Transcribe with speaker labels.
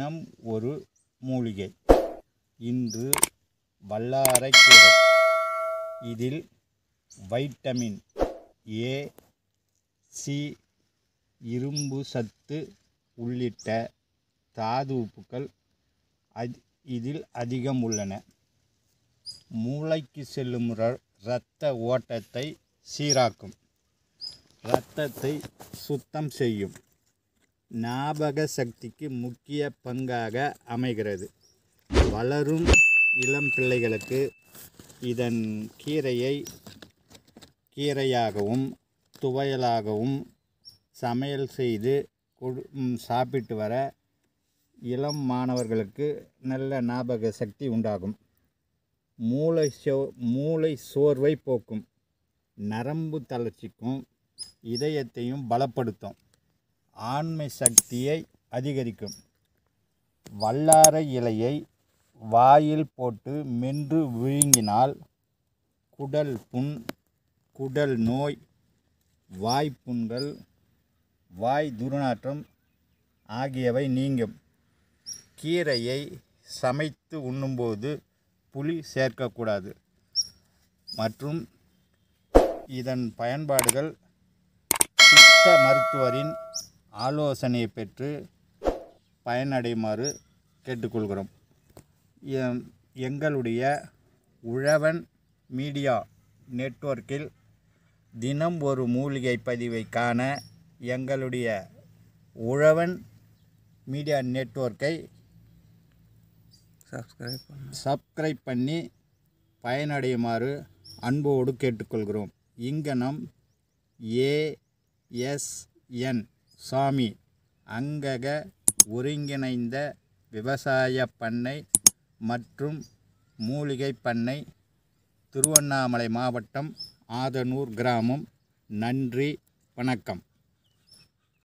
Speaker 1: தினம் ஒரு மூலிகை. இன்று வல்லாரைக்கீரை. இதில் வைட்டமின் ஏ, சி, இரும்பு சத்து உள்ளிட்ட தாது உப்புக்கள் இதில் அதிகம் உள்ளன. மூளைக்கு செல்லும் இரத்த ஓட்டத்தை சீராக்கும், இரத்தத்தை சுத்தம் செய்யும், ஞாபக சக்திக்கு முக்கிய பங்காக அமைகிறது. வளரும் இளம் பிள்ளைகளுக்கு இதன் கீரையாகவும் துவையலாகவும் சமையல் செய்து சாப்பிட்டு வர இளம் மாணவர்களுக்கு நல்ல ஞாபக சக்தி உண்டாகும். மூளை சோர்வை போக்கும், நரம்பு தளர்ச்சிக்கும் இதயத்தையும் பலப்படுத்தும், ஆண்மை சக்தியை அதிகரிக்கும். வல்லாரை இலையை வாயில் போட்டு மென்று விழுங்கினால் குடல் புண், குடல் நோய், வாய்ப்புண்கள், வாய் துர்நாற்றம் ஆகியவை நீங்கும். கீரையை சமைத்து உண்ணும்போது புளி சேர்க்கக்கூடாது. மற்றும் இதன் பயன்பாடுகள் சித்த மருத்துவரின் ஆலோசனையை பெற்று பயனடையுமாறு கேட்டுக்கொள்கிறோம். எங்களுடைய உழவன் மீடியா நெட்வொர்க்கில் தினம் ஒரு மூலிகை பதிவை காண எங்களுடைய உழவன் மீடியா நெட்வொர்க்கை சப்ஸ்கிரைப் பண்ணி பயனடையுமாறு அன்போடு கேட்டுக்கொள்கிறோம். இங்கனம் ஏஎஸ்என் சாமி, அங்கக ஒருங்கிணைந்த விவசாய பண்ணை மற்றும் மூலிகை பண்ணை, திருவண்ணாமலை மாவட்டம், ஆதனூர் கிராமம். நன்றி, வணக்கம்.